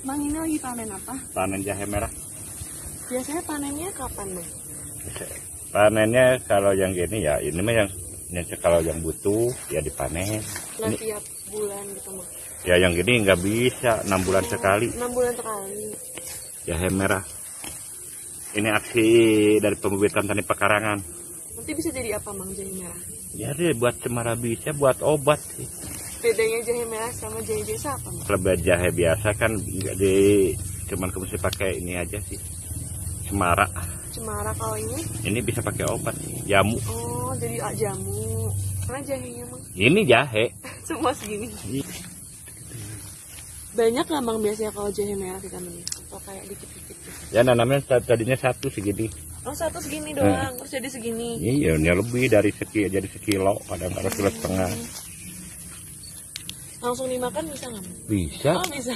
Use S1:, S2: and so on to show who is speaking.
S1: Bang, ini lagi panen apa?
S2: Panen jahe merah.
S1: Biasanya panennya kapan, Bang?
S2: Panennya kalau yang gini ya, ini mah yang kalau yang butuh ya dipanen.
S1: Nah,
S2: Ini,
S1: tiap bulan gitu, Bang?
S2: ya yang gini nggak bisa, 6 bulan sekali.
S1: 6 bulan sekali.
S2: Jahe merah. Ini aksi dari pembibitan Tani Pekarangan.
S1: Nanti bisa jadi apa, Bang, jahe merah?
S2: Jadi buat cemara bisa, buat obat sih.
S1: Bedanya jahe merah sama jahe biasa apa, Bang?
S2: Kalau jahe biasa kan nggak cuman mesti pakai ini aja sih, cemara.
S1: Cemara, kalau ini
S2: bisa pakai obat, jamu.
S1: oh jadi jamu. Karena jahenya, Bang,
S2: Ini jahe.
S1: semua segini. Banyak nggak, Bang, biasanya kalau jahe merah ditanamnya? Atau kayak dikit-dikit gitu?
S2: Ya nanamnya tadinya satu segini.
S1: Oh, satu segini doang, terus jadi segini.
S2: Iya, ini lebih dari jadi sekilo, kadang-kadang kilo setengah.
S1: Langsung dimakan bisa nggak, Bang?
S2: Bisa.
S1: Oh, bisa.